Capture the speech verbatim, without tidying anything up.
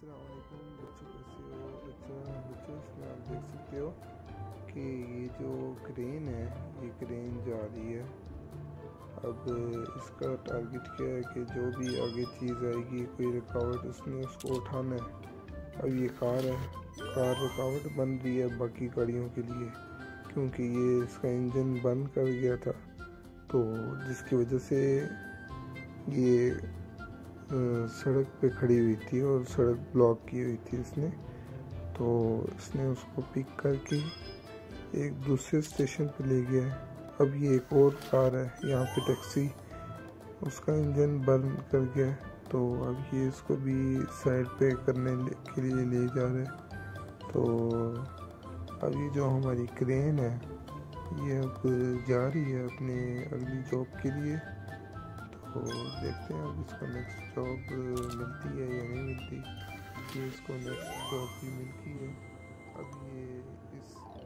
अस्सलाम वालेकुम बच्चों, कैसे हो बच्चों बच्चों इसमें आप देख सकते हो कि ये जो क्रेन है, ये क्रेन जा रही है। अब इसका टारगेट क्या है कि जो भी आगे चीज़ आएगी, कोई रुकावट, उसने उसको उठाना है। अब ये कार है, कार रुकावट बन रही है बाकी गाड़ियों के लिए, क्योंकि ये इसका इंजन बंद कर गया था, तो जिसकी वजह से ये सड़क पे खड़ी हुई थी और सड़क ब्लॉक की हुई थी इसने। तो इसने उसको पिक करके एक दूसरे स्टेशन पे ले गया है। अब ये एक और कार है यहाँ पे, टैक्सी, उसका इंजन बंद कर गया है, तो अब ये इसको भी साइड पे करने के लिए ले जा रहे हैं। तो अब ये जो हमारी क्रेन है, ये अब जा रही है अपने अगली जॉब के लिए। तो देखते हैं अब इसको नेक्स्ट जॉब मिलती है या नहीं मिलती। ये इसको नेक्स्ट जॉब भी मिलती है। अब ये इस